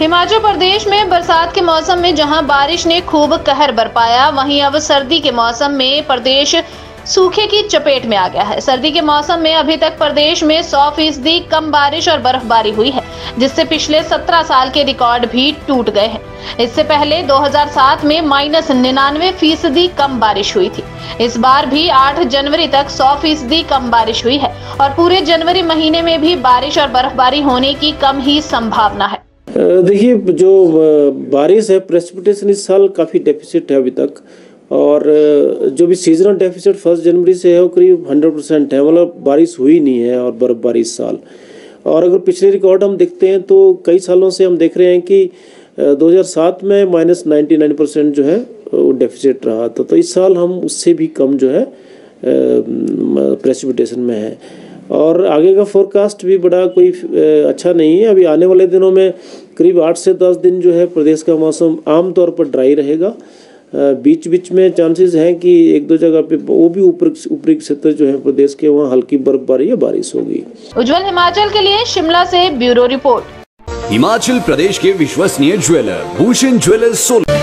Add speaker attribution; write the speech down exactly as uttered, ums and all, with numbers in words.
Speaker 1: हिमाचल प्रदेश में बरसात के मौसम में जहां बारिश ने खूब कहर बरपाया, वहीं अब सर्दी के मौसम में प्रदेश सूखे की चपेट में आ गया है। सर्दी के मौसम में अभी तक प्रदेश में सौ फीसदी कम बारिश और बर्फबारी हुई है, जिससे पिछले सत्रह साल के रिकॉर्ड भी टूट गए हैं। इससे पहले दो हज़ार सात में माइनस निन्यानवे फीसदी कम बारिश हुई थी। इस बार भी आठ जनवरी तक सौ फीसदी कम बारिश हुई है और पूरे जनवरी महीने में भी बारिश और बर्फबारी होने की कम ही संभावना है।
Speaker 2: देखिए, जो बारिश है, प्रेसिपिटेशन इस साल काफ़ी डेफिसिट है अभी तक, और जो भी सीजनल डेफिसिट फर्स्ट जनवरी से है वो करीब हंड्रेड परसेंट है। मतलब बारिश हुई नहीं है और बर्फबारी इस साल। और अगर पिछले रिकॉर्ड हम देखते हैं तो कई सालों से हम देख रहे हैं कि दो हज़ार सात में माइनस नाइन्टी नाइन परसेंट जो है वो डेफिसिट रहा था, तो इस साल हम उससे भी कम जो है प्रेसिपिटेशन में है। और आगे का फोरकास्ट भी बड़ा कोई अच्छा नहीं है। अभी आने वाले दिनों में करीब आठ से दस दिन जो है प्रदेश का मौसम आमतौर पर ड्राई रहेगा। बीच बीच में चांसेस हैं कि एक दो जगह पे वो भी ऊपर ऊपरी क्षेत्र जो है प्रदेश के, वहाँ हल्की बर्फबारी या बारिश होगी।
Speaker 1: उज्जवल हिमाचल के लिए शिमला से ब्यूरो रिपोर्ट।
Speaker 3: हिमाचल प्रदेश के विश्वसनीय ज्वेलर भूषण ज्वेलर्स सोलन।